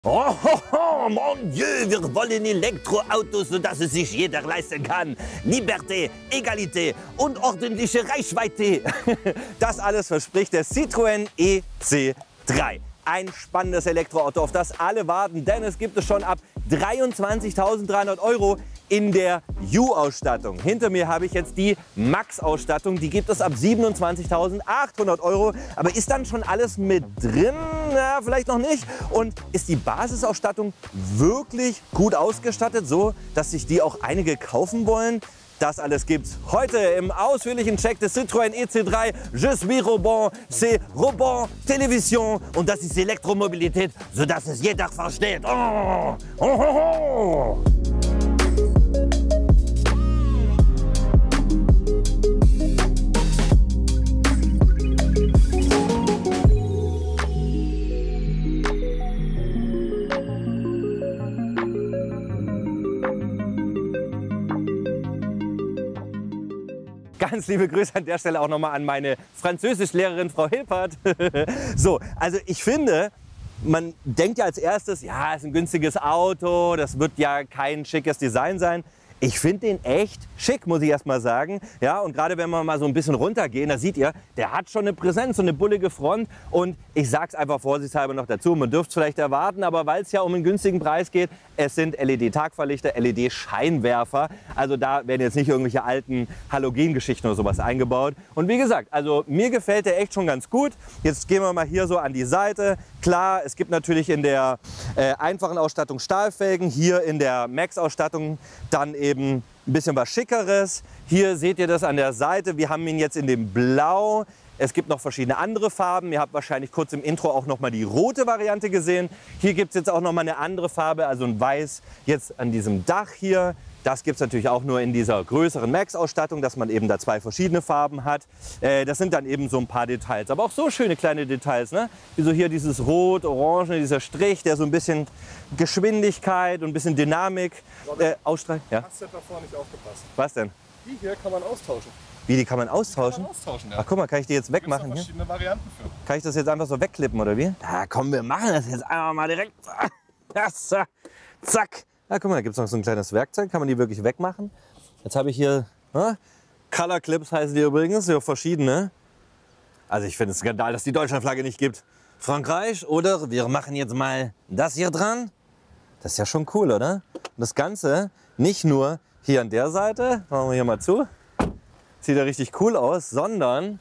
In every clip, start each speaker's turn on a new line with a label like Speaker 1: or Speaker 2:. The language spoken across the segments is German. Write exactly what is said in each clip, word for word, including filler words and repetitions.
Speaker 1: Oh, ho, ho, mon Dieu, wir wollen Elektroautos, sodass es sich jeder leisten kann. Liberté, Egalité und ordentliche Reichweite. Das alles verspricht der Citroën E C drei. Ein spannendes Elektroauto, auf das alle warten, denn es gibt es schon ab dreiundzwanzigtausenddreihundert Euro in der U-Ausstattung. Hinter mir habe ich jetzt die Max-Ausstattung, die gibt es ab siebenundzwanzigtausendachthundert Euro. Aber ist dann schon alles mit drin? Ja, vielleicht noch nicht. Und ist die Basisausstattung wirklich gut ausgestattet, so dass sich die auch einige kaufen wollen? Das alles gibt's heute im ausführlichen Check des Citroën E C drei. Je suis Robon, c'est Robon Television. Und das ist Elektromobilität, sodass es jeder versteht. Oh, oh, oh, oh. Ganz liebe Grüße an der Stelle auch nochmal an meine Französischlehrerin Frau Hilpert. So, also ich finde, man denkt ja als erstes, ja, es ist ein günstiges Auto, das wird ja kein schickes Design sein. Ich finde den echt schick, muss ich erst mal sagen. Ja, und gerade wenn wir mal so ein bisschen runtergehen, da seht ihr, der hat schon eine Präsenz und eine bullige Front. Und ich sag's einfach vorsichtshalber noch dazu, man dürfte es vielleicht erwarten, aber weil es ja um einen günstigen Preis geht, es sind L E D-Tagverlichter, L E D-Scheinwerfer. Also da werden jetzt nicht irgendwelche alten Halogengeschichten oder sowas eingebaut. Und wie gesagt, also mir gefällt der echt schon ganz gut. Jetzt gehen wir mal hier so an die Seite. Klar, es gibt natürlich in der äh, einfachen Ausstattung Stahlfelgen, hier in der Max-Ausstattung dann eben ein bisschen was Schickeres. Hier seht ihr das an der Seite. Wir haben ihn jetzt in dem Blau. Es gibt noch verschiedene andere Farben. Ihr habt wahrscheinlich kurz im Intro auch noch mal die rote Variante gesehen. Hier gibt es jetzt auch noch mal eine andere Farbe, also ein Weiß jetzt an diesem Dach hier. Das gibt es natürlich auch nur in dieser größeren Max-Ausstattung, dass man eben da zwei verschiedene Farben hat. Äh, das sind dann eben so ein paar Details. Aber auch so schöne kleine Details, ne? Wie so hier dieses Rot, Orange, dieser Strich, der so ein bisschen Geschwindigkeit und ein bisschen Dynamik äh, ausstrahlt. Ja?
Speaker 2: Hast du davor nicht aufgepasst?
Speaker 1: Was denn?
Speaker 2: Die hier kann man austauschen.
Speaker 1: Wie, die kann man austauschen?
Speaker 2: Die kann man austauschen, ja.
Speaker 1: Ach guck mal, kann ich die jetzt wegmachen?
Speaker 2: Da verschiedene Varianten für.
Speaker 1: Kann ich das jetzt einfach so wegklippen oder wie? Ja, komm, wir machen das jetzt einfach mal direkt. Das, zack. Ja, guck mal, da gibt es noch so ein kleines Werkzeug, kann man die wirklich wegmachen. Jetzt habe ich hier, ne? Color Clips heißen die übrigens, ja, verschiedene. Also ich finde es Skandal, dass die Deutschlandflagge nicht gibt. Frankreich, oder wir machen jetzt mal das hier dran. Das ist ja schon cool, oder? Und das Ganze nicht nur hier an der Seite, machen wir hier mal zu, sieht ja richtig cool aus, sondern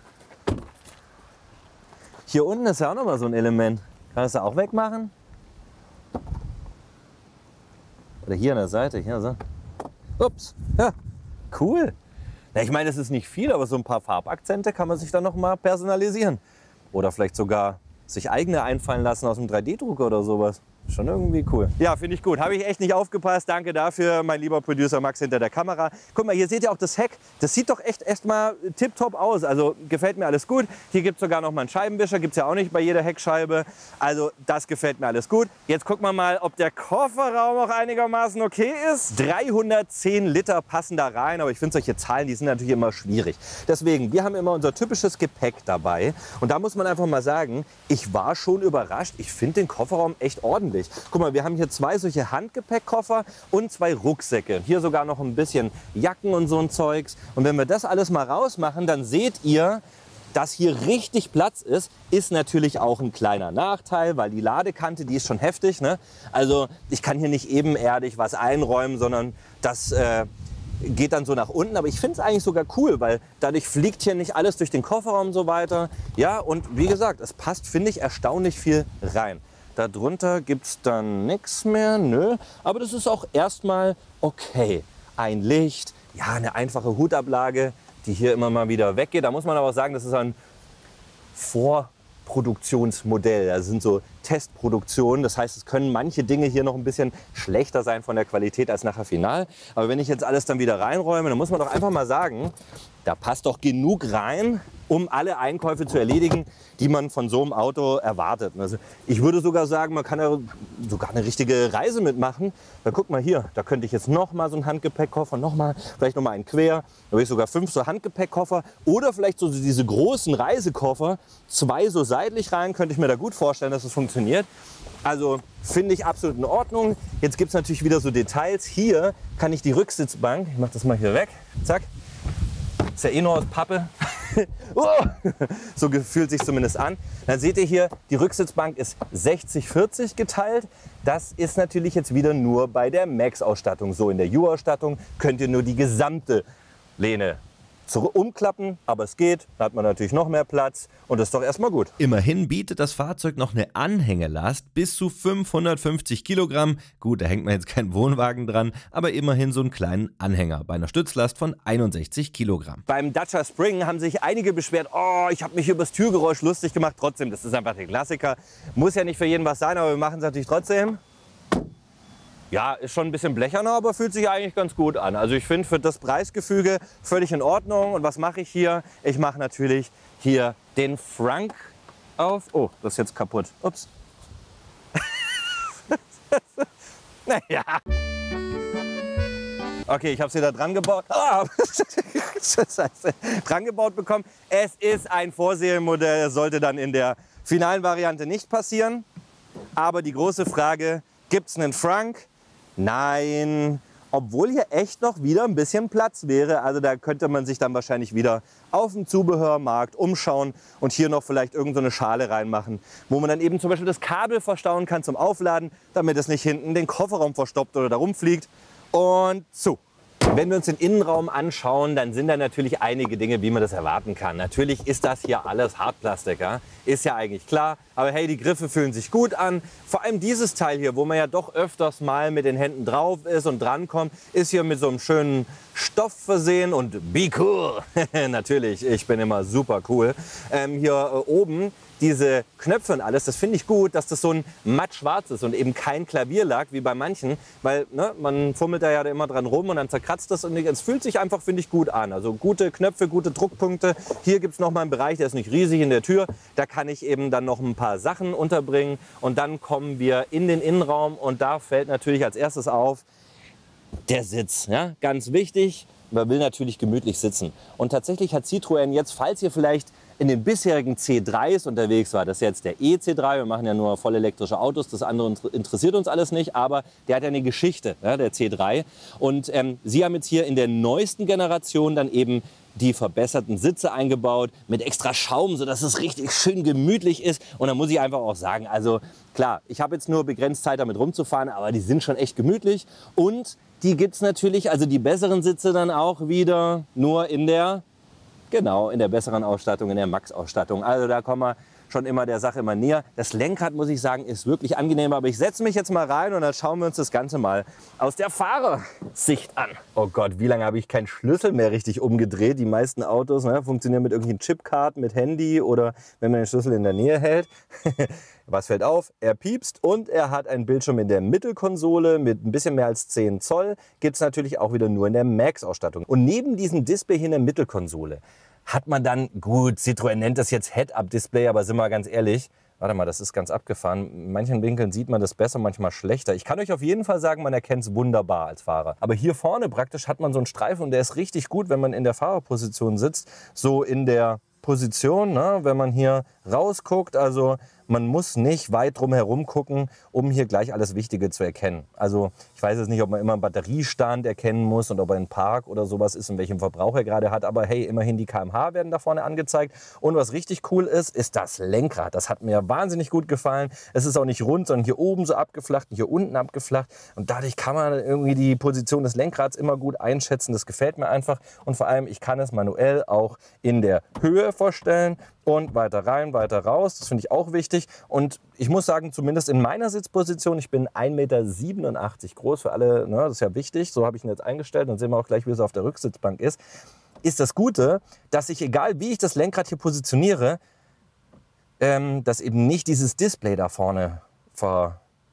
Speaker 1: hier unten ist ja auch noch mal so ein Element. Kann ich das auch wegmachen? Oder hier an der Seite, hier so. Ups, ja, cool. Na, ich meine, es ist nicht viel, aber so ein paar Farbakzente kann man sich dann noch mal personalisieren. Oder vielleicht sogar sich eigene einfallen lassen aus einem drei D-Drucker oder sowas. Schon irgendwie cool. Ja, finde ich gut. Habe ich echt nicht aufgepasst. Danke dafür, mein lieber Producer Max hinter der Kamera. Guck mal, hier seht ihr auch das Heck. Das sieht doch echt erstmal tipptopp aus. Also gefällt mir alles gut. Hier gibt es sogar noch mal einen Scheibenwischer. Gibt es ja auch nicht bei jeder Heckscheibe. Also das gefällt mir alles gut. Jetzt gucken wir mal, ob der Kofferraum auch einigermaßen okay ist. dreihundertzehn Liter passen da rein. Aber ich finde solche Zahlen, die sind natürlich immer schwierig. Deswegen, wir haben immer unser typisches Gepäck dabei. Und da muss man einfach mal sagen, ich war schon überrascht. Ich finde den Kofferraum echt ordentlich. Guck mal, wir haben hier zwei solche Handgepäckkoffer und zwei Rucksäcke. Hier sogar noch ein bisschen Jacken und so ein Zeugs. Und wenn wir das alles mal rausmachen, dann seht ihr, dass hier richtig Platz ist. Ist natürlich auch ein kleiner Nachteil, weil die Ladekante, die ist schon heftig, ne? Also ich kann hier nicht ebenerdig was einräumen, sondern das äh, geht dann so nach unten. Aber ich finde es eigentlich sogar cool, weil dadurch fliegt hier nicht alles durch den Kofferraum und so weiter. Ja, und wie gesagt, es passt, finde ich, erstaunlich viel rein. Darunter gibt es dann nichts mehr, nö. Aber das ist auch erstmal okay. Ein Licht, ja, eine einfache Hutablage, die hier immer mal wieder weggeht. Da muss man aber auch sagen, das ist ein Vorproduktionsmodell. Das sind so Testproduktionen. Das heißt, es können manche Dinge hier noch ein bisschen schlechter sein von der Qualität als nachher final. Aber wenn ich jetzt alles dann wieder reinräume, dann muss man doch einfach mal sagen, da passt doch genug rein, um alle Einkäufe zu erledigen, die man von so einem Auto erwartet. Also ich würde sogar sagen, man kann ja sogar eine richtige Reise mitmachen. Dann guck mal hier, da könnte ich jetzt noch mal so einen Handgepäckkoffer, noch mal, vielleicht noch mal einen quer. Da habe ich sogar fünf so Handgepäckkoffer oder vielleicht so diese großen Reisekoffer, zwei so seitlich rein, könnte ich mir da gut vorstellen, dass es funktioniert. Also finde ich absolut in Ordnung. Jetzt gibt es natürlich wieder so Details. Hier kann ich die Rücksitzbank, ich mache das mal hier weg, zack, ist ja eh nur aus Pappe. Oh, so fühlt sich zumindest an. Dann seht ihr hier, die Rücksitzbank ist sechzig vierzig geteilt. Das ist natürlich jetzt wieder nur bei der Max-Ausstattung so. In der U-Ausstattung könnt ihr nur die gesamte Lehne umklappen, aber es geht, da hat man natürlich noch mehr Platz und das ist doch erstmal gut.
Speaker 3: Immerhin bietet das Fahrzeug noch eine Anhängelast bis zu fünfhundertfünfzig Kilogramm. Gut, da hängt man jetzt keinen Wohnwagen dran, aber immerhin so einen kleinen Anhänger bei einer Stützlast von einundsechzig Kilogramm.
Speaker 1: Beim Dacia Spring haben sich einige beschwert, oh, ich habe mich über das Türgeräusch lustig gemacht. Trotzdem, das ist einfach der Klassiker. Muss ja nicht für jeden was sein, aber wir machen es natürlich trotzdem. Ja, ist schon ein bisschen blecherner, aber fühlt sich eigentlich ganz gut an. Also ich finde für das Preisgefüge völlig in Ordnung. Und was mache ich hier? Ich mache natürlich hier den Frank auf. Oh, das ist jetzt kaputt. Ups. Naja. Okay, ich habe es wieder dran gebaut. Ah, dran gebaut bekommen. Es ist ein Vorserienmodell, sollte dann in der finalen Variante nicht passieren. Aber die große Frage, gibt es einen Frank? Nein, obwohl hier echt noch wieder ein bisschen Platz wäre. Also da könnte man sich dann wahrscheinlich wieder auf dem Zubehörmarkt umschauen und hier noch vielleicht irgend so eine Schale reinmachen, wo man dann eben zum Beispiel das Kabel verstauen kann zum Aufladen, damit es nicht hinten den Kofferraum verstopft oder da rumfliegt. Und zu. Wenn wir uns den Innenraum anschauen, dann sind da natürlich einige Dinge, wie man das erwarten kann. Natürlich ist das hier alles Hartplastik, ja? Ist ja eigentlich klar. Aber hey, die Griffe fühlen sich gut an. Vor allem dieses Teil hier, wo man ja doch öfters mal mit den Händen drauf ist und drankommt, ist hier mit so einem schönen Stoff versehen und be cool. Natürlich, ich bin immer super cool. Ähm, hier äh, oben diese Knöpfe und alles, das finde ich gut, dass das so ein matt schwarz ist und eben kein Klavierlack wie bei manchen, weil ne, man fummelt da ja immer dran rum und dann zerkratzt das und es fühlt sich einfach, finde ich, gut an. Also gute Knöpfe, gute Druckpunkte. Hier gibt es noch mal einen Bereich, der ist nicht riesig in der Tür. Da kann ich eben dann noch ein paar Sachen unterbringen und dann kommen wir in den Innenraum und da fällt natürlich als erstes auf der Sitz. Ja? Ganz wichtig, man will natürlich gemütlich sitzen. Und tatsächlich hat Citroën jetzt, falls ihr vielleicht in den bisherigen C dreis unterwegs war, das ist jetzt der E C drei, wir machen ja nur voll elektrische Autos, das andere interessiert uns alles nicht, aber der hat ja eine Geschichte, ja, der C drei. Und ähm, sie haben jetzt hier in der neuesten Generation dann eben die verbesserten Sitze eingebaut mit extra Schaum, sodass es richtig schön gemütlich ist. Und da muss ich einfach auch sagen, also klar, ich habe jetzt nur begrenzt Zeit damit rumzufahren, aber die sind schon echt gemütlich. Und die gibt es natürlich, also die besseren Sitze dann auch wieder nur in der Genau, in der besseren Ausstattung, in der Max-Ausstattung. Also da kommen wir schon immer der Sache immer näher. Das Lenkrad, muss ich sagen, ist wirklich angenehm. Aber ich setze mich jetzt mal rein und dann schauen wir uns das Ganze mal aus der Fahrersicht an. Oh Gott, wie lange habe ich keinen Schlüssel mehr richtig umgedreht? Die meisten Autos ne, funktionieren mit irgendwelchen Chipkarten, mit Handy oder wenn man den Schlüssel in der Nähe hält. Was fällt auf? Er piepst und er hat einen Bildschirm in der Mittelkonsole mit ein bisschen mehr als zehn Zoll. Gibt es natürlich auch wieder nur in der Max-Ausstattung. Und neben diesem Display hier in der Mittelkonsole hat man dann, gut, Citroën nennt das jetzt Head-Up-Display, aber sind wir ganz ehrlich, warte mal, das ist ganz abgefahren. In manchen Winkeln sieht man das besser, manchmal schlechter. Ich kann euch auf jeden Fall sagen, man erkennt es wunderbar als Fahrer. Aber hier vorne praktisch hat man so einen Streifen und der ist richtig gut, wenn man in der Fahrerposition sitzt. So in der Position, ne, wenn man hier rausguckt, also man muss nicht weit drum herum gucken, um hier gleich alles Wichtige zu erkennen. Also ich weiß jetzt nicht, ob man immer einen Batteriestand erkennen muss und ob er ein Park oder sowas ist, in welchem Verbrauch er gerade hat. Aber hey, immerhin die Kilometer pro Stunde werden da vorne angezeigt. Und was richtig cool ist, ist das Lenkrad. Das hat mir wahnsinnig gut gefallen. Es ist auch nicht rund, sondern hier oben so abgeflacht und hier unten abgeflacht. Und dadurch kann man irgendwie die Position des Lenkrads immer gut einschätzen. Das gefällt mir einfach. Und vor allem, ich kann es manuell auch in der Höhe verstellen. Und weiter rein, weiter raus. Das finde ich auch wichtig. Und ich muss sagen, zumindest in meiner Sitzposition, ich bin ein Meter siebenundachtzig groß für alle, ne, das ist ja wichtig. So habe ich ihn jetzt eingestellt. Dann sehen wir auch gleich, wie es auf der Rücksitzbank ist. Ist das Gute, dass ich, egal wie ich das Lenkrad hier positioniere, ähm, dass eben nicht dieses Display da vorne ver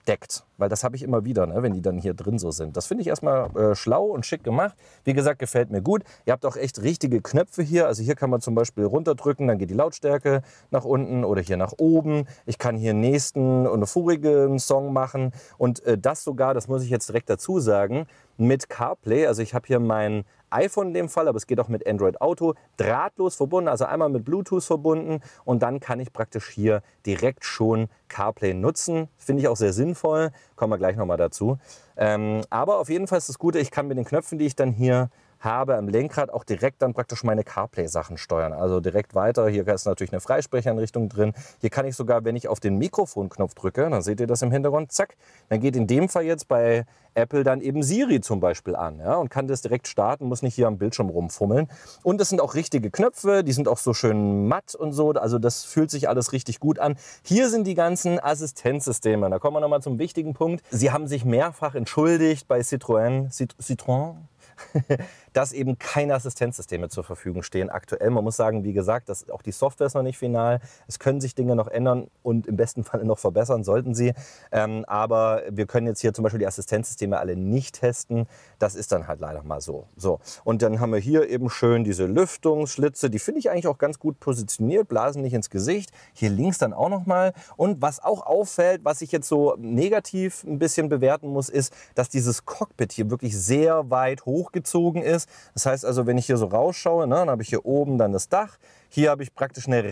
Speaker 1: deckt. Weil das habe ich immer wieder, ne, wenn die dann hier drin so sind. Das finde ich erstmal äh, schlau und schick gemacht. Wie gesagt, gefällt mir gut. Ihr habt auch echt richtige Knöpfe hier. Also hier kann man zum Beispiel runterdrücken, dann geht die Lautstärke nach unten oder hier nach oben. Ich kann hier nächsten und vorigen Song machen. Und äh, das sogar, das muss ich jetzt direkt dazu sagen, mit CarPlay. Also ich habe hier mein iPhone in dem Fall, aber es geht auch mit Android Auto, drahtlos verbunden, also einmal mit Bluetooth verbunden und dann kann ich praktisch hier direkt schon CarPlay nutzen. Finde ich auch sehr sinnvoll, kommen wir gleich nochmal dazu. Ähm, aber auf jeden Fall ist das Gute, ich kann mit den Knöpfen, die ich dann hier habe am Lenkrad, auch direkt dann praktisch meine CarPlay-Sachen steuern. Also direkt weiter. Hier ist natürlich eine Freisprecheinrichtung drin. Hier kann ich sogar, wenn ich auf den Mikrofonknopf drücke, dann seht ihr das im Hintergrund, zack, dann geht in dem Fall jetzt bei Apple dann eben Siri zum Beispiel an, ja, und kann das direkt starten, muss nicht hier am Bildschirm rumfummeln. Und das sind auch richtige Knöpfe, die sind auch so schön matt und so, also das fühlt sich alles richtig gut an. Hier sind die ganzen Assistenzsysteme. Da kommen wir nochmal zum wichtigen Punkt. Sie haben sich mehrfach entschuldigt bei Citroën, Cit Citroën, dass eben keine Assistenzsysteme zur Verfügung stehen aktuell. Man muss sagen, wie gesagt, dass auch die Software ist noch nicht final. Es können sich Dinge noch ändern und im besten Fall noch verbessern, sollten sie. Ähm, aber wir können jetzt hier zum Beispiel die Assistenzsysteme alle nicht testen. Das ist dann halt leider mal so. So. Und dann haben wir hier eben schön diese Lüftungsschlitze. Die finde ich eigentlich auch ganz gut positioniert, blasen nicht ins Gesicht. Hier links dann auch noch mal. Und was auch auffällt, was ich jetzt so negativ ein bisschen bewerten muss, ist, dass dieses Cockpit hier wirklich sehr weit hochgezogen ist. Das heißt also, wenn ich hier so rausschaue, ne, dann habe ich hier oben dann das Dach. Hier habe ich praktisch eine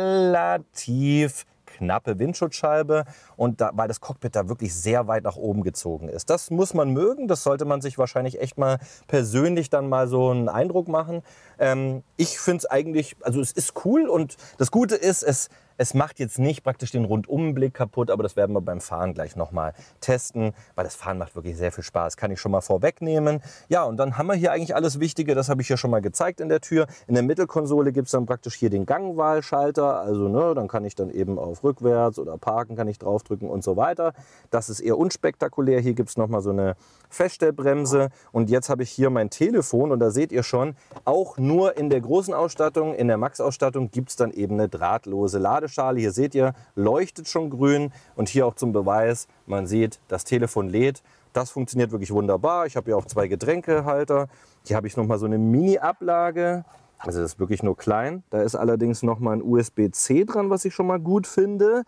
Speaker 1: relativ knappe Windschutzscheibe und da, weil das Cockpit da wirklich sehr weit nach oben gezogen ist. Das muss man mögen, das sollte man sich wahrscheinlich echt mal persönlich dann mal so einen Eindruck machen. Ähm, ich finde es eigentlich, also es ist cool und das Gute ist, es Es macht jetzt nicht praktisch den Rundumblick kaputt, aber das werden wir beim Fahren gleich nochmal testen, weil das Fahren macht wirklich sehr viel Spaß. Kann ich schon mal vorwegnehmen. Ja, und dann haben wir hier eigentlich alles Wichtige. Das habe ich hier schon mal gezeigt in der Tür. In der Mittelkonsole gibt es dann praktisch hier den Gangwahlschalter. Also ne, dann kann ich dann eben auf Rückwärts oder Parken kann ich draufdrücken und so weiter. Das ist eher unspektakulär. Hier gibt es nochmal so eine Feststellbremse. Und jetzt habe ich hier mein Telefon und da seht ihr schon, auch nur in der großen Ausstattung, in der Max-Ausstattung gibt es dann eben eine drahtlose Ladeschale. Hier seht ihr, leuchtet schon grün und hier auch zum Beweis, man sieht, das Telefon lädt. Das funktioniert wirklich wunderbar. Ich habe hier auch zwei Getränkehalter. Hier habe ich noch mal so eine Mini-Ablage. Also das ist wirklich nur klein. Da ist allerdings noch mal ein U S B C dran, was ich schon mal gut finde.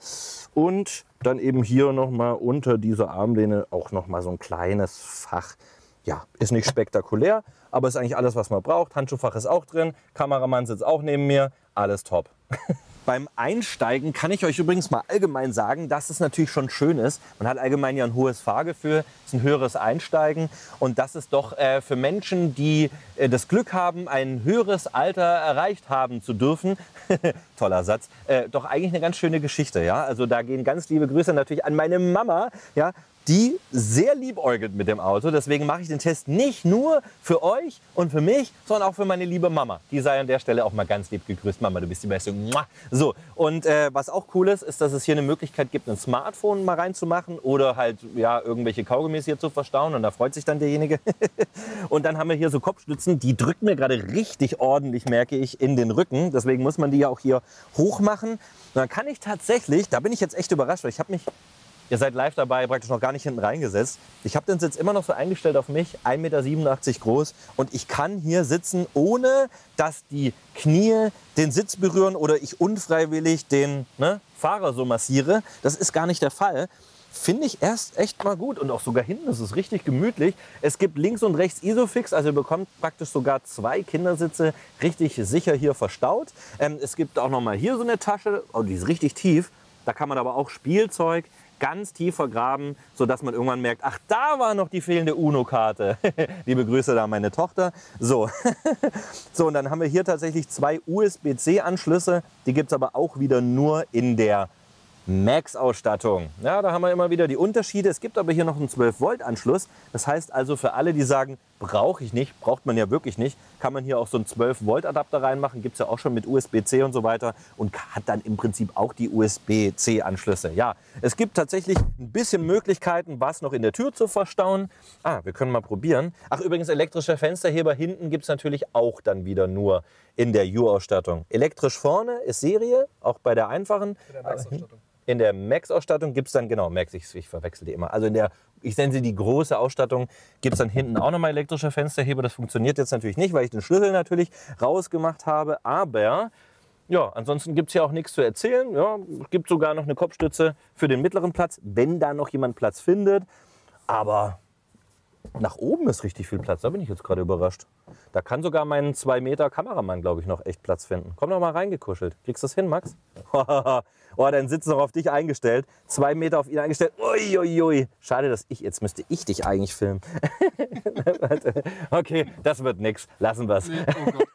Speaker 1: Und dann eben hier noch mal unter dieser Armlehne auch noch mal so ein kleines Fach. Ja, ist nicht spektakulär, aber ist eigentlich alles, was man braucht. Handschuhfach ist auch drin. Kameramann sitzt auch neben mir. Alles top. Beim Einsteigen kann ich euch übrigens mal allgemein sagen, dass es natürlich schon schön ist. Man hat allgemein ja ein hohes Fahrgefühl, es ist ein höheres Einsteigen. Und das ist doch äh, für Menschen, die äh, das Glück haben, ein höheres Alter erreicht haben zu dürfen, toller Satz, äh, doch eigentlich eine ganz schöne Geschichte. Ja? Also da gehen ganz liebe Grüße natürlich an meine Mama, ja? Die sehr liebäugelt mit dem Auto. Deswegen mache ich den Test nicht nur für euch und für mich, sondern auch für meine liebe Mama. Die sei an der Stelle auch mal ganz lieb gegrüßt. Mama, du bist die Beste. So, und äh, was auch cool ist, ist, dass es hier eine Möglichkeit gibt, ein Smartphone mal reinzumachen oder halt ja, irgendwelche Kaugummis hier zu verstauen. Und da freut sich dann derjenige. Und dann haben wir hier so Kopfstützen, die drücken mir gerade richtig ordentlich, merke ich, in den Rücken. Deswegen muss man die ja auch hier hoch machen. Und dann kann ich tatsächlich, da bin ich jetzt echt überrascht, weil ich habe mich... Ihr seid live dabei, praktisch noch gar nicht hinten reingesetzt. Ich habe den Sitz immer noch so eingestellt auf mich, ein Meter siebenundachtzig groß. Und ich kann hier sitzen, ohne dass die Knie den Sitz berühren oder ich unfreiwillig den ne, Fahrer so massiere. Das ist gar nicht der Fall. Finde ich erst echt mal gut. Und auch sogar hinten ist es richtig gemütlich. Es gibt links und rechts Isofix, also ihr bekommt praktisch sogar zwei Kindersitze richtig sicher hier verstaut. Ähm, es gibt auch noch mal hier so eine Tasche, oh, die ist richtig tief. Da kann man aber auch Spielzeug ganz tief vergraben, sodass man irgendwann merkt, ach, da war noch die fehlende UNO-Karte. Liebe Grüße da an meine Tochter. So. So, und dann haben wir hier tatsächlich zwei U S B C Anschlüsse. Die gibt es aber auch wieder nur in der Max-Ausstattung. Ja, da haben wir immer wieder die Unterschiede. Es gibt aber hier noch einen zwölf Volt Anschluss. Das heißt also für alle, die sagen, brauche ich nicht, braucht man ja wirklich nicht, kann man hier auch so einen zwölf Volt Adapter reinmachen. Gibt es ja auch schon mit U S B C und so weiter und hat dann im Prinzip auch die U S B C Anschlüsse. Ja, es gibt tatsächlich ein bisschen Möglichkeiten, was noch in der Tür zu verstauen. Ah, wir können mal probieren. Ach, übrigens, elektrischer Fensterheber hinten gibt es natürlich auch dann wieder nur in der U-Ausstattung. Elektrisch vorne ist Serie, auch bei der einfachen.
Speaker 2: Bei der Max-Ausstattung.
Speaker 1: In der Max-Ausstattung gibt es dann, genau, Max, ich, ich verwechsel die immer. Also in der, ich nenne sie die große Ausstattung, gibt es dann hinten auch nochmal elektrische Fensterheber. Das funktioniert jetzt natürlich nicht, weil ich den Schlüssel natürlich rausgemacht habe. Aber ja, ansonsten gibt es hier auch nichts zu erzählen. Ja, es gibt sogar noch eine Kopfstütze für den mittleren Platz, wenn da noch jemand Platz findet. Aber nach oben ist richtig viel Platz, da bin ich jetzt gerade überrascht. Da kann sogar mein zwei Meter Kameramann, glaube ich, noch echt Platz finden. Komm doch mal reingekuschelt. Kriegst du das hin, Max? Oh, dein Sitz ist noch auf dich eingestellt. Zwei Meter auf ihn eingestellt. Uiuiui. Ui, ui. Schade, dass ich, jetzt müsste ich dich eigentlich filmen. Okay, das wird nix. Lassen wir es. Nee, oh Gott.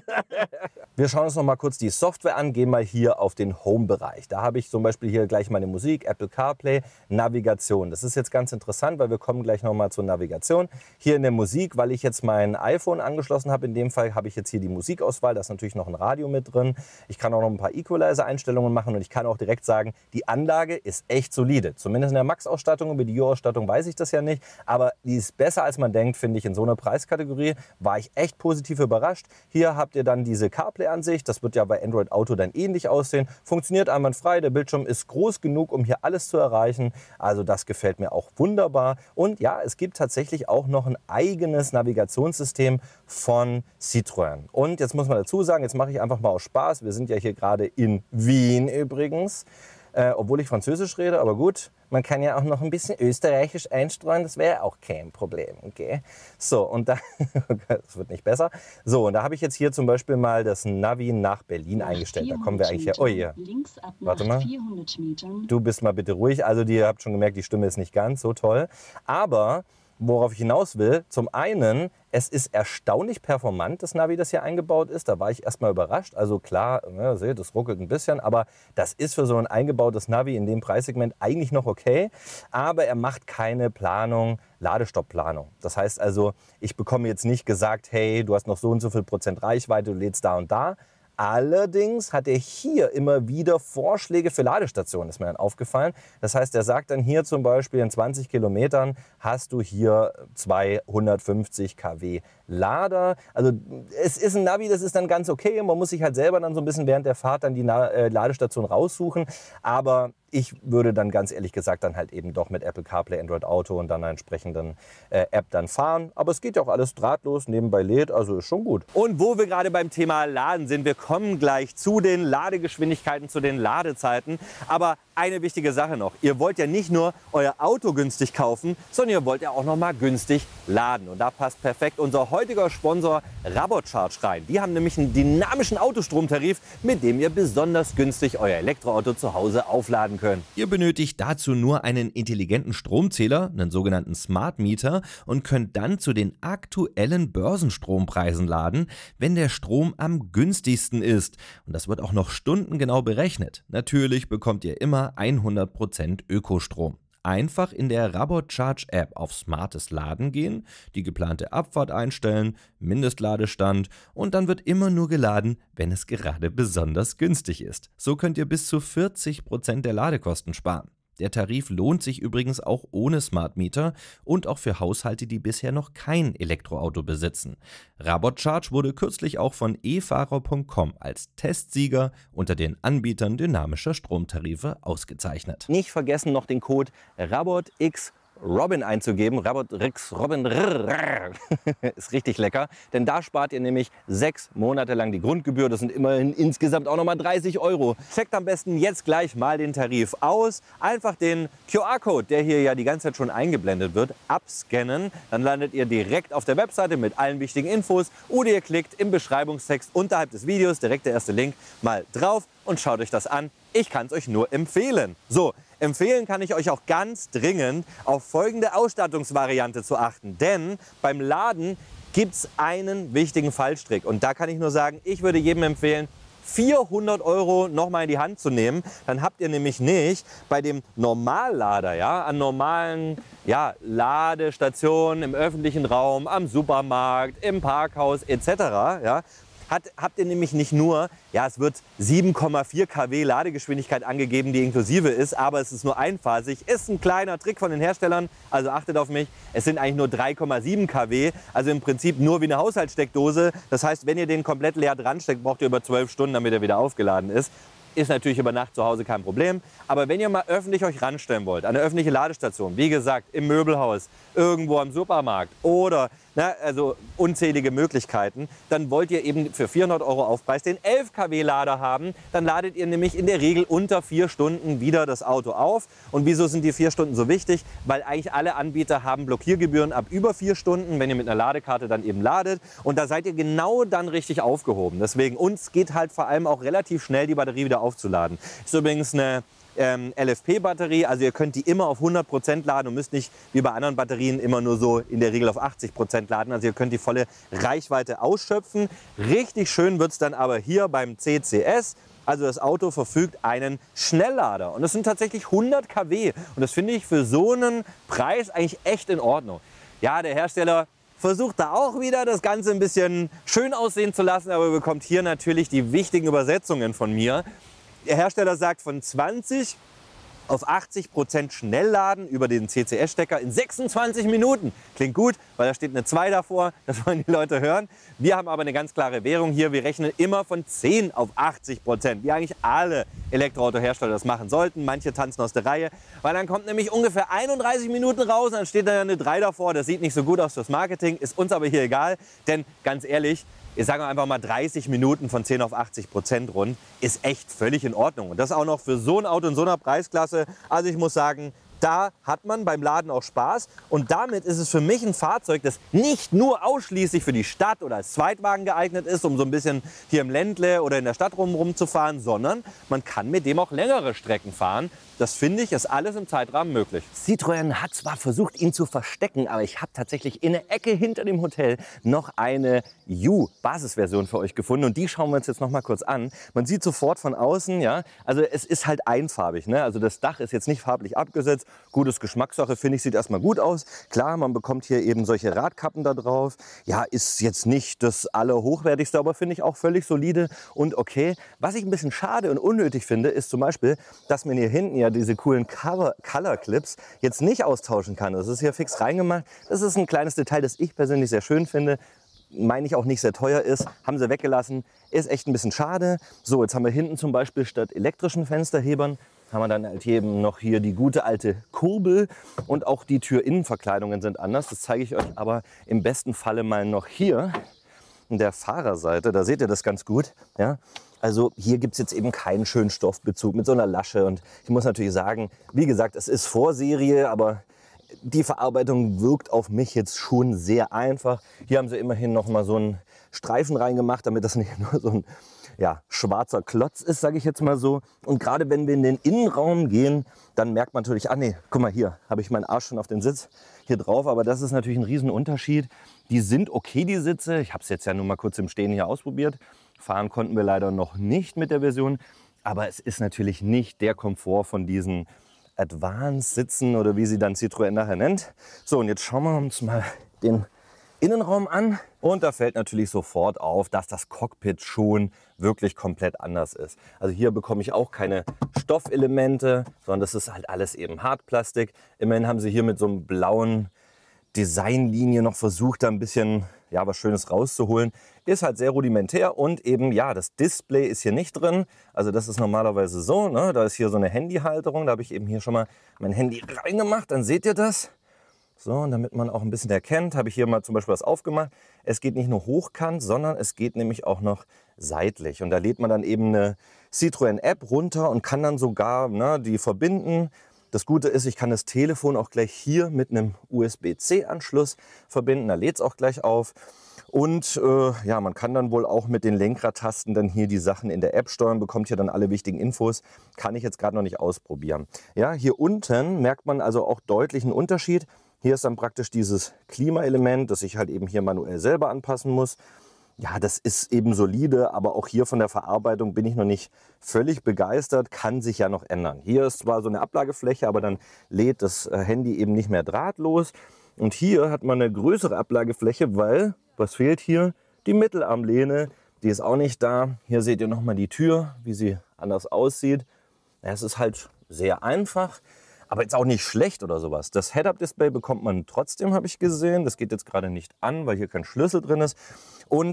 Speaker 1: Wir schauen uns noch mal kurz die Software an, gehen mal hier auf den Home-Bereich. Da habe ich zum Beispiel hier gleich meine Musik, Apple CarPlay, Navigation. Das ist jetzt ganz interessant, weil wir kommen gleich noch mal zur Navigation. Hier in der Musik, weil ich jetzt mein iPhone angeschlossen habe, in dem Fall habe ich jetzt hier die Musikauswahl. Da ist natürlich noch ein Radio mit drin. Ich kann auch noch ein paar Equalizer-Einstellungen machen und ich kann auch direkt sagen, die Anlage ist echt solide. Zumindest in der Max-Ausstattung, über die Euro-Ausstattung weiß ich das ja nicht. Aber die ist besser, als man denkt, finde ich. In so einer Preiskategorie war ich echt positiv überrascht. Hier habt ihr dann diese CarPlay-Ansicht. Das wird ja bei Android Auto dann ähnlich aussehen. Funktioniert einwandfrei. Der Bildschirm ist groß genug, um hier alles zu erreichen. Also das gefällt mir auch wunderbar. Und ja, es gibt tatsächlich auch noch ein eigenes Navigationssystem von Citroën. Und jetzt muss man dazu sagen, jetzt mache ich einfach mal aus Spaß. Wir sind ja hier gerade in Wien übrigens. Äh, obwohl ich Französisch rede, aber gut, man kann ja auch noch ein bisschen Österreichisch einstreuen, das wäre auch kein Problem, okay? So, und da, das wird nicht besser. So, und da habe ich jetzt hier zum Beispiel mal das Navi nach Berlin eingestellt. Da kommen wir eigentlich her. Oh ja, warte mal. Du bist mal bitte ruhig. Also, ihr habt schon gemerkt, die Stimme ist nicht ganz so toll. Aber worauf ich hinaus will, zum einen, es ist erstaunlich performant, das Navi, das hier eingebaut ist. Da war ich erstmal überrascht. Also klar, ne, seht, das ruckelt ein bisschen, aber das ist für so ein eingebautes Navi in dem Preissegment eigentlich noch okay. Aber er macht keine Planung, Ladestoppplanung. Das heißt also, ich bekomme jetzt nicht gesagt, hey, du hast noch so und so viel Prozent Reichweite, du lädst da und da. Allerdings hat er hier immer wieder Vorschläge für Ladestationen, ist mir dann aufgefallen. Das heißt, er sagt dann hier zum Beispiel, in zwanzig Kilometern hast du hier zweihundertfünfzig Kilowatt Lader. Also es ist ein Navi, das ist dann ganz okay. Man muss sich halt selber dann so ein bisschen während der Fahrt dann die Ladestation raussuchen. Aber ich würde dann ganz ehrlich gesagt dann halt eben doch mit Apple CarPlay, Android Auto und dann einer entsprechenden äh, App dann fahren. Aber es geht ja auch alles drahtlos, nebenbei lädt, also ist schon gut. Und wo wir gerade beim Thema Laden sind, wir kommen gleich zu den Ladegeschwindigkeiten, zu den Ladezeiten. Aber eine wichtige Sache noch, ihr wollt ja nicht nur euer Auto günstig kaufen, sondern ihr wollt ja auch noch mal günstig laden. Und da passt perfekt unser heutiger Sponsor Rabotcharge rein. Die haben nämlich einen dynamischen Autostromtarif, mit dem ihr besonders günstig euer Elektroauto zu Hause aufladen könnt.
Speaker 3: Ihr benötigt dazu nur einen intelligenten Stromzähler, einen sogenannten Smart Meter, und könnt dann zu den aktuellen Börsenstrompreisen laden, wenn der Strom am günstigsten ist. Und das wird auch noch stundengenau berechnet. Natürlich bekommt ihr immer hundert Prozent Ökostrom. Einfach in der Rabotcharge App auf smartes Laden gehen, die geplante Abfahrt einstellen, Mindestladestand, und dann wird immer nur geladen, wenn es gerade besonders günstig ist. So könnt ihr bis zu vierzig Prozent der Ladekosten sparen. Der Tarif lohnt sich übrigens auch ohne Smart Meter und auch für Haushalte, die bisher noch kein Elektroauto besitzen. Rabotcharge wurde kürzlich auch von e fahrer punkt com als Testsieger unter den Anbietern dynamischer Stromtarife ausgezeichnet.
Speaker 1: Nicht vergessen, noch den Code RABOTX Robin einzugeben. Rabotx Robin ist richtig lecker, denn da spart ihr nämlich sechs Monate lang die Grundgebühr. Das sind immerhin insgesamt auch nochmal dreißig Euro. Checkt am besten jetzt gleich mal den Tarif aus. Einfach den Q R-Code, der hier ja die ganze Zeit schon eingeblendet wird, abscannen. Dann landet ihr direkt auf der Webseite mit allen wichtigen Infos. Oder ihr klickt im Beschreibungstext unterhalb des Videos, direkt der erste Link, mal drauf und schaut euch das an. Ich kann es euch nur empfehlen. So, empfehlen kann ich euch auch ganz dringend, auf folgende Ausstattungsvariante zu achten. Denn beim Laden gibt es einen wichtigen Fallstrick. Und da kann ich nur sagen, ich würde jedem empfehlen, vierhundert Euro noch mal in die Hand zu nehmen. Dann habt ihr nämlich nicht bei dem Normallader, ja, an normalen ja, Ladestationen im öffentlichen Raum, am Supermarkt, im Parkhaus et cetera, ja, Hat, habt ihr nämlich nicht nur, ja, es wird sieben Komma vier Kilowatt Ladegeschwindigkeit angegeben, die inklusive ist, aber es ist nur einphasig. Ist ein kleiner Trick von den Herstellern, also achtet auf mich, es sind eigentlich nur drei Komma sieben Kilowatt, also im Prinzip nur wie eine Haushaltssteckdose. Das heißt, wenn ihr den komplett leer dran steckt, braucht ihr über zwölf Stunden, damit er wieder aufgeladen ist. ist natürlich über Nacht zu Hause kein Problem. Aber wenn ihr mal öffentlich euch ranstellen wollt, eine öffentliche Ladestation, wie gesagt, im Möbelhaus, irgendwo am Supermarkt oder na, also unzählige Möglichkeiten, dann wollt ihr eben für vierhundert Euro Aufpreis den elf Kilowatt Lader haben. Dann ladet ihr nämlich in der Regel unter vier Stunden wieder das Auto auf. Und wieso sind die vier Stunden so wichtig? Weil eigentlich alle Anbieter haben Blockiergebühren ab über vier Stunden, wenn ihr mit einer Ladekarte dann eben ladet. Und da seid ihr genau dann richtig aufgehoben. Deswegen uns geht halt vor allem auch relativ schnell die Batterie wieder aufzuladen. Ist übrigens eine ähm, L F P-Batterie, also ihr könnt die immer auf hundert Prozent laden und müsst nicht wie bei anderen Batterien immer nur so in der Regel auf achtzig Prozent laden. Also ihr könnt die volle Reichweite ausschöpfen. Richtig schön wird es dann aber hier beim C C S. Also das Auto verfügt einen Schnelllader und das sind tatsächlich hundert Kilowatt. Und das finde ich für so einen Preis eigentlich echt in Ordnung. Ja, der Hersteller versucht da auch wieder das Ganze ein bisschen schön aussehen zu lassen, aber bekommt hier natürlich die wichtigen Übersetzungen von mir. Der Hersteller sagt von zwanzig auf achtzig Prozent Schnellladen über den C C S-Stecker in sechsundzwanzig Minuten. Klingt gut, weil da steht eine zwei davor, das wollen die Leute hören. Wir haben aber eine ganz klare Währung hier. Wir rechnen immer von zehn auf achtzig Prozent, wie eigentlich alle Elektroautohersteller das machen sollten. Manche tanzen aus der Reihe, weil dann kommt nämlich ungefähr einunddreißig Minuten raus, dann steht da eine drei davor. Das sieht nicht so gut aus fürs Marketing, ist uns aber hier egal, denn ganz ehrlich, ich sage einfach mal dreißig Minuten von zehn auf achtzig Prozent rund, ist echt völlig in Ordnung. Und das auch noch für so ein Auto in so einer Preisklasse. Also ich muss sagen, da hat man beim Laden auch Spaß. Und damit ist es für mich ein Fahrzeug, das nicht nur ausschließlich für die Stadt oder als Zweitwagen geeignet ist, um so ein bisschen hier im Ländle oder in der Stadt rum, rum zu fahren, sondern man kann mit dem auch längere Strecken fahren. Das finde ich, ist alles im Zeitrahmen möglich. Citroën hat zwar versucht, ihn zu verstecken, aber ich habe tatsächlich in der Ecke hinter dem Hotel noch eine U-Basisversion für euch gefunden. Und die schauen wir uns jetzt noch mal kurz an. Man sieht sofort von außen, ja, also es ist halt einfarbig, ne? Also das Dach ist jetzt nicht farblich abgesetzt. Gutes Geschmackssache, finde ich, sieht erstmal gut aus. Klar, man bekommt hier eben solche Radkappen da drauf. Ja, ist jetzt nicht das Allerhochwertigste, aber finde ich auch völlig solide und okay. Was ich ein bisschen schade und unnötig finde, ist zum Beispiel, dass man hier hinten ja diese coolen Cover Color Clips jetzt nicht austauschen kann. Das ist hier fix reingemacht. Das ist ein kleines Detail, das ich persönlich sehr schön finde. Meine ich auch nicht sehr teuer ist. Haben sie weggelassen. Ist echt ein bisschen schade. So, jetzt haben wir hinten zum Beispiel statt elektrischen Fensterhebern haben wir dann halt eben noch hier die gute alte Kurbel und auch die Türinnenverkleidungen sind anders. Das zeige ich euch aber im besten Falle mal noch hier an der Fahrerseite. Da seht ihr das ganz gut. Ja? Also hier gibt es jetzt eben keinen schönen Stoffbezug mit so einer Lasche. Und ich muss natürlich sagen, wie gesagt, es ist Vorserie, aber die Verarbeitung wirkt auf mich jetzt schon sehr einfach. Hier haben sie immerhin noch mal so einen Streifen reingemacht, damit das nicht nur so ein ja, schwarzer Klotz ist, sage ich jetzt mal so. Und gerade wenn wir in den Innenraum gehen, dann merkt man natürlich, ah nee, guck mal hier, habe ich meinen Arsch schon auf den Sitz hier drauf. Aber das ist natürlich ein Riesenunterschied. Die sind okay, die Sitze. Ich habe es jetzt ja nur mal kurz im Stehen hier ausprobiert. Fahren konnten wir leider noch nicht mit der Version. Aber es ist natürlich nicht der Komfort von diesen Advanced-Sitzen oder wie sie dann Citroën nachher nennt. So, und jetzt schauen wir uns mal den Innenraum an. Und da fällt natürlich sofort auf, dass das Cockpit schon wirklich komplett anders ist. Also hier bekomme ich auch keine Stoffelemente, sondern das ist halt alles eben Hartplastik. Immerhin haben sie hier mit so einem blauen Designlinie noch versucht, da ein bisschen ja, was Schönes rauszuholen. Ist halt sehr rudimentär und eben, ja, das Display ist hier nicht drin. Also das ist normalerweise so, ne? Da ist hier so eine Handyhalterung. Da habe ich eben hier schon mal mein Handy reingemacht. Dann seht ihr das. So, und damit man auch ein bisschen erkennt, habe ich hier mal zum Beispiel was aufgemacht. Es geht nicht nur hochkant, sondern es geht nämlich auch noch seitlich. Und da lädt man dann eben eine Citroën-App runter und kann dann sogar ne, die verbinden. Das Gute ist, ich kann das Telefon auch gleich hier mit einem U S B C Anschluss verbinden. Da lädt es auch gleich auf. Und äh, ja, man kann dann wohl auch mit den Lenkradtasten dann hier die Sachen in der App steuern, bekommt hier dann alle wichtigen Infos. Kann ich jetzt gerade noch nicht ausprobieren. Ja, hier unten merkt man also auch deutlich einen Unterschied. Hier ist dann praktisch dieses Klimaelement, das ich halt eben hier manuell selber anpassen muss. Ja, das ist eben solide, aber auch hier von der Verarbeitung bin ich noch nicht völlig begeistert, kann sich ja noch ändern. Hier ist zwar so eine Ablagefläche, aber dann lädt das Handy eben nicht mehr drahtlos. Und hier hat man eine größere Ablagefläche, weil, was fehlt hier? Die Mittelarmlehne, die ist auch nicht da. Hier seht ihr nochmal die Tür, wie sie anders aussieht. Ja, es ist halt sehr einfach. Aber jetzt auch nicht schlecht oder sowas. Das Head-Up-Display bekommt man trotzdem, habe ich gesehen. Das geht jetzt gerade nicht an, weil hier kein Schlüssel drin ist. Und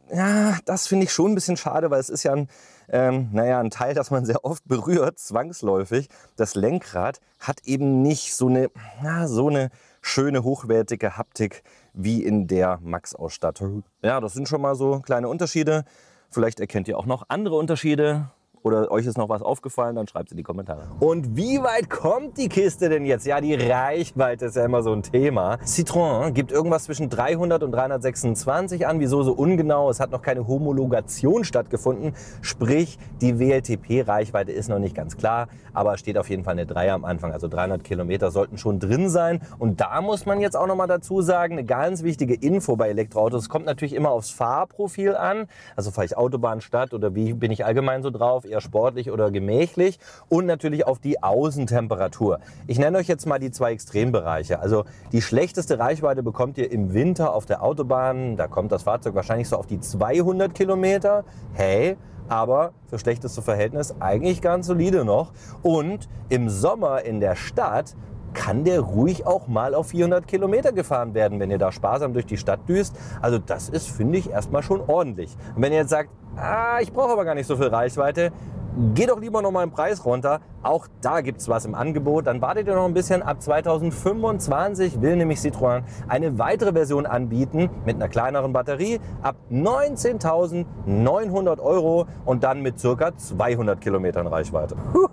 Speaker 1: ja, das finde ich schon ein bisschen schade, weil es ist ja ein, ähm, naja, ein Teil, das man sehr oft berührt, zwangsläufig. Das Lenkrad hat eben nicht so eine, ja, so eine schöne, hochwertige Haptik wie in der Max-Ausstattung. Ja, das sind schon mal so kleine Unterschiede. Vielleicht erkennt ihr auch noch andere Unterschiede. Oder euch ist noch was aufgefallen, dann schreibt es in die Kommentare. Und wie weit kommt die Kiste denn jetzt? Ja, die Reichweite ist ja immer so ein Thema. Citroën gibt irgendwas zwischen dreihundert und dreihundertsechsundzwanzig an. Wieso so ungenau? Es hat noch keine Homologation stattgefunden. Sprich, die W L T P-Reichweite ist noch nicht ganz klar. Aber steht auf jeden Fall eine drei am Anfang. Also dreihundert Kilometer sollten schon drin sein. Und da muss man jetzt auch noch mal dazu sagen, eine ganz wichtige Info bei Elektroautos. Es kommt natürlich immer aufs Fahrprofil an. Also fahre ich Autobahn, Stadt oder wie bin ich allgemein so drauf? Eher sportlich oder gemächlich, und natürlich auf die Außentemperatur. Ich nenne euch jetzt mal die zwei Extrembereiche. Also die schlechteste Reichweite bekommt ihr im Winter auf der Autobahn. Da kommt das Fahrzeug wahrscheinlich so auf die zweihundert Kilometer. Hey, aber für schlechteste Verhältnis eigentlich ganz solide noch. Und im Sommer in der Stadt kann der ruhig auch mal auf vierhundert Kilometer gefahren werden, wenn ihr da sparsam durch die Stadt düst. Also das ist, finde ich, erstmal schon ordentlich. Und wenn ihr jetzt sagt, ah, ich brauche aber gar nicht so viel Reichweite, geht doch lieber noch mal im Preis runter. Auch da gibt es was im Angebot. Dann wartet ihr noch ein bisschen. Ab zweitausendfünfundzwanzig will nämlich Citroën eine weitere Version anbieten mit einer kleineren Batterie ab neunzehntausendneunhundert Euro und dann mit ca. zweihundert Kilometern Reichweite.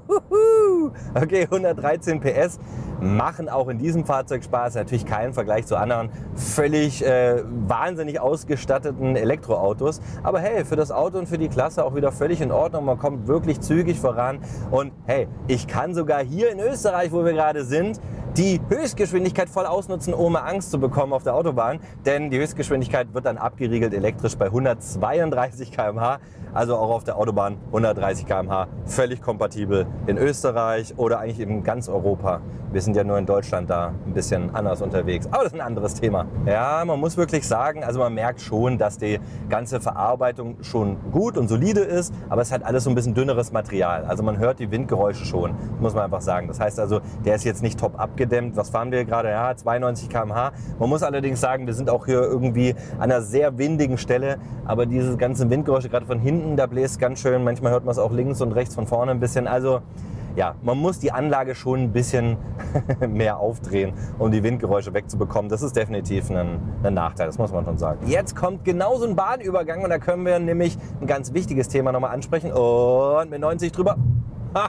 Speaker 1: Okay, hundertdreizehn P S machen auch in diesem Fahrzeug Spaß. Natürlich keinen Vergleich zu anderen völlig äh, wahnsinnig ausgestatteten Elektroautos. Aber hey, für das Auto und für die Klasse auch wieder völlig in Ordnung. Man kommt wirklich zügig voran. Und hey, ich kann sogar hier in Österreich, wo wir gerade sind, die Höchstgeschwindigkeit voll ausnutzen, ohne Angst zu bekommen auf der Autobahn. Denn die Höchstgeschwindigkeit wird dann abgeriegelt elektrisch bei hundertzweiunddreißig Kilometer pro Stunde. Also auch auf der Autobahn hundertdreißig Kilometer pro Stunde. Völlig kompatibel in Österreich oder eigentlich in ganz Europa. Wir sind ja nur in Deutschland da ein bisschen anders unterwegs. Aber das ist ein anderes Thema. Ja, man muss wirklich sagen, also man merkt schon, dass die ganze Verarbeitung schon gut und solide ist. Aber es hat alles so ein bisschen dünneres Material. Also man hört die Windgeräusche schon, muss man einfach sagen. Das heißt also, der ist jetzt nicht top abgedämmt. Was fahren wir gerade? Ja, zweiundneunzig Kilometer pro Stunde. Man muss allerdings sagen, wir sind auch hier irgendwie an einer sehr windigen Stelle. Aber diese ganzen Windgeräusche, gerade von hinten, da bläst ganz schön. Manchmal hört man es auch links und rechts von vorne ein bisschen. Also ja, man muss die Anlage schon ein bisschen mehr aufdrehen, um die Windgeräusche wegzubekommen. Das ist definitiv ein, ein Nachteil, das muss man schon sagen. Jetzt kommt genau so ein Bahnübergang und da können wir nämlich ein ganz wichtiges Thema nochmal ansprechen. Und mit neunzig drüber. Ha!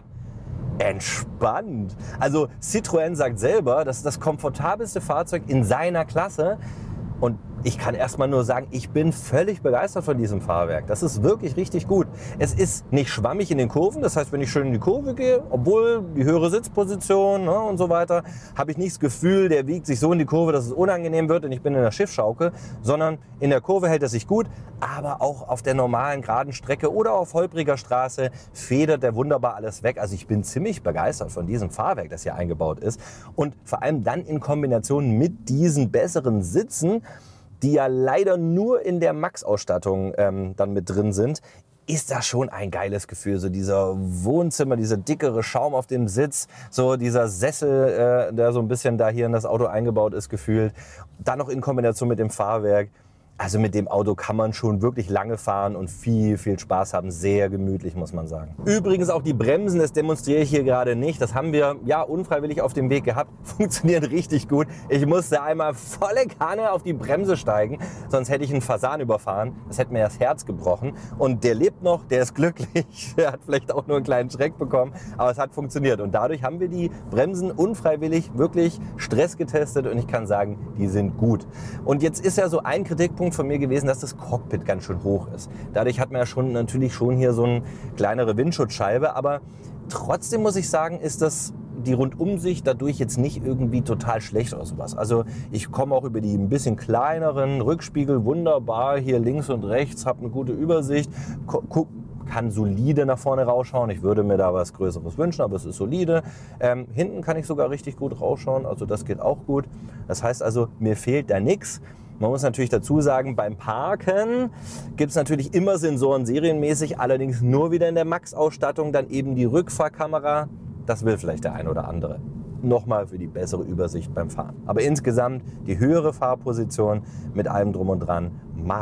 Speaker 1: Entspannt. Also Citroën sagt selber, das ist das komfortabelste Fahrzeug in seiner Klasse. Und ich kann erstmal nur sagen, ich bin völlig begeistert von diesem Fahrwerk. Das ist wirklich richtig gut. Es ist nicht schwammig in den Kurven. Das heißt, wenn ich schön in die Kurve gehe, obwohl die höhere Sitzposition, ne, und so weiter, habe ich nicht das Gefühl, der wiegt sich so in die Kurve, dass es unangenehm wird und ich bin in der Schiffschaukel, sondern in der Kurve hält er sich gut. Aber auch auf der normalen geraden Strecke oder auf holpriger Straße federt der wunderbar alles weg. Also ich bin ziemlich begeistert von diesem Fahrwerk, das hier eingebaut ist. Und vor allem dann in Kombination mit diesen besseren Sitzen, die ja leider nur in der Max-Ausstattung ähm, dann mit drin sind, ist das schon ein geiles Gefühl. So dieser Wohnzimmer, dieser dickere Schaum auf dem Sitz, so dieser Sessel, äh, der so ein bisschen da hier in das Auto eingebaut ist, gefühlt. Dann noch in Kombination mit dem Fahrwerk. Also mit dem Auto kann man schon wirklich lange fahren und viel, viel Spaß haben. Sehr gemütlich, muss man sagen. Übrigens auch die Bremsen, das demonstriere ich hier gerade nicht. Das haben wir ja unfreiwillig auf dem Weg gehabt. Funktioniert richtig gut. Ich musste einmal volle Kanne auf die Bremse steigen, sonst hätte ich einen Fasan überfahren. Das hätte mir das Herz gebrochen. Und der lebt noch, der ist glücklich. Der hat vielleicht auch nur einen kleinen Schreck bekommen, aber es hat funktioniert. Und dadurch haben wir die Bremsen unfreiwillig wirklich stressgetestet und ich kann sagen, die sind gut. Und jetzt ist ja so ein Kritikpunkt von mir gewesen, dass das Cockpit ganz schön hoch ist. Dadurch hat man ja schon natürlich schon hier so eine kleinere Windschutzscheibe, aber trotzdem muss ich sagen, ist das die Rundumsicht dadurch jetzt nicht irgendwie total schlecht oder sowas. Also ich komme auch über die ein bisschen kleineren Rückspiegel wunderbar hier links und rechts, habe eine gute Übersicht, guck, kann solide nach vorne rausschauen. Ich würde mir da was Größeres wünschen, aber es ist solide. Ähm, hinten kann ich sogar richtig gut rausschauen, also das geht auch gut. Das heißt also, mir fehlt da nichts. Man muss natürlich dazu sagen, beim Parken gibt es natürlich immer Sensoren serienmäßig, allerdings nur wieder in der Max-Ausstattung, dann eben die Rückfahrkamera. Das will vielleicht der ein oder andere. Nochmal für die bessere Übersicht beim Fahren. Aber insgesamt die höhere Fahrposition mit allem drum und dran macht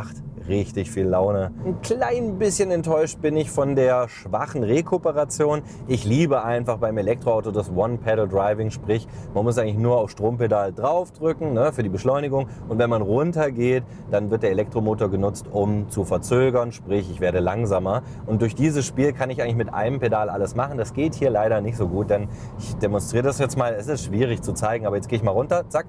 Speaker 1: richtig viel Laune. Ein klein bisschen enttäuscht bin ich von der schwachen Rekuperation. Ich liebe einfach beim Elektroauto das One-Pedal-Driving, sprich man muss eigentlich nur auf Strompedal draufdrücken, ne, für die Beschleunigung, und wenn man runter geht, dann wird der Elektromotor genutzt, um zu verzögern, sprich ich werde langsamer, und durch dieses Spiel kann ich eigentlich mit einem Pedal alles machen. Das geht hier leider nicht so gut, denn ich demonstriere das jetzt mal, es ist schwierig zu zeigen, aber jetzt gehe ich mal runter, zack.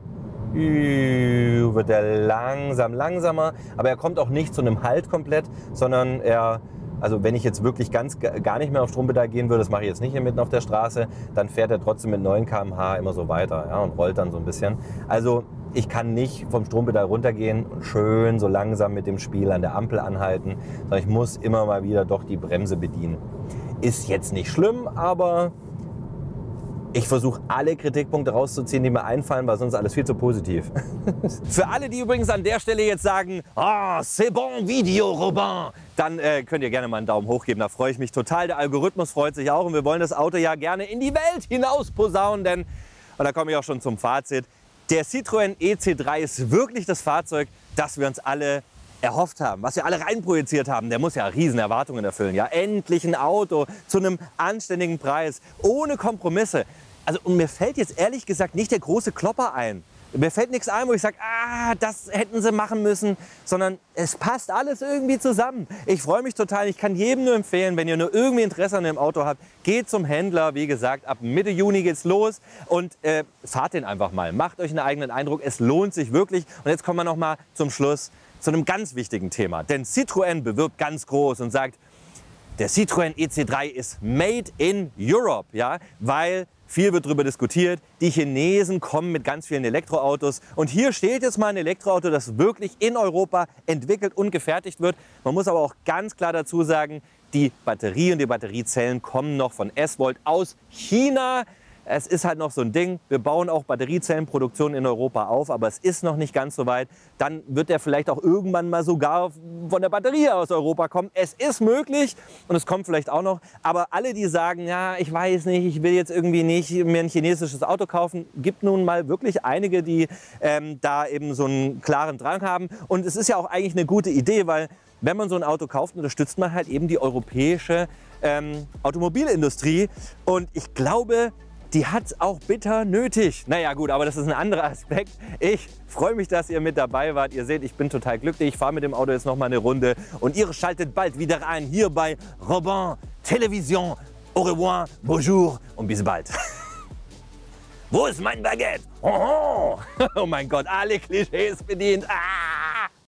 Speaker 1: Wird er langsam langsamer, aber er kommt auch nicht zu einem Halt komplett, sondern er, also wenn ich jetzt wirklich ganz gar nicht mehr auf Strompedal gehen würde, das mache ich jetzt nicht hier mitten auf der Straße, dann fährt er trotzdem mit neun Kilometer pro Stunde immer so weiter, ja, und rollt dann so ein bisschen. Also ich kann nicht vom Strompedal runtergehen und schön so langsam mit dem Spiel an der Ampel anhalten, sondern ich muss immer mal wieder doch die Bremse bedienen. Ist jetzt nicht schlimm, aber ich versuche alle Kritikpunkte rauszuziehen, die mir einfallen, weil sonst alles viel zu positiv. Für alle, die übrigens an der Stelle jetzt sagen, ah, c'est bon Video, Robin, dann äh, könnt ihr gerne mal einen Daumen hoch geben, da freue ich mich total. Der Algorithmus freut sich auch und wir wollen das Auto ja gerne in die Welt hinaus posaunen, denn, und da komme ich auch schon zum Fazit, der Citroën E C drei ist wirklich das Fahrzeug, das wir uns alle erhofft haben, was wir alle reinprojiziert haben. Der muss ja riesen Erwartungen erfüllen. Ja, endlich ein Auto zu einem anständigen Preis, ohne Kompromisse. Also, und mir fällt jetzt ehrlich gesagt nicht der große Klopper ein. Mir fällt nichts ein, wo ich sage, ah, das hätten sie machen müssen, sondern es passt alles irgendwie zusammen. Ich freue mich total. Ich kann jedem nur empfehlen, wenn ihr nur irgendwie Interesse an dem Auto habt, geht zum Händler. Wie gesagt, ab Mitte Juni geht's los und äh, fahrt den einfach mal. Macht euch einen eigenen Eindruck. Es lohnt sich wirklich. Und jetzt kommen wir noch mal zum Schluss zu einem ganz wichtigen Thema. Denn Citroën bewirbt ganz groß und sagt, der Citroën E C drei ist made in Europe, ja, weil viel wird darüber diskutiert, die Chinesen kommen mit ganz vielen Elektroautos und hier steht jetzt mal ein Elektroauto, das wirklich in Europa entwickelt und gefertigt wird. Man muss aber auch ganz klar dazu sagen, die Batterie und die Batteriezellen kommen noch von S-Volt aus China. Es ist halt noch so ein Ding, wir bauen auch Batteriezellenproduktion in Europa auf, aber es ist noch nicht ganz so weit. Dann wird der vielleicht auch irgendwann mal sogar von der Batterie aus Europa kommen. Es ist möglich und es kommt vielleicht auch noch. Aber alle, die sagen, ja, ich weiß nicht, ich will jetzt irgendwie nicht mir ein chinesisches Auto kaufen, gibt nun mal wirklich einige, die ähm, da eben so einen klaren Drang haben. Und es ist ja auch eigentlich eine gute Idee, weil wenn man so ein Auto kauft, unterstützt man halt eben die europäische ähm, Automobilindustrie. Und ich glaube, die hat es auch bitter nötig. Naja gut, aber das ist ein anderer Aspekt. Ich freue mich, dass ihr mit dabei wart. Ihr seht, ich bin total glücklich. Ich fahre mit dem Auto jetzt noch mal eine Runde. Und ihr schaltet bald wieder ein hier bei Robin Television. Au revoir, bonjour und bis bald. Wo ist mein Baguette? Oh, oh mein Gott, alle Klischees bedient. Ah.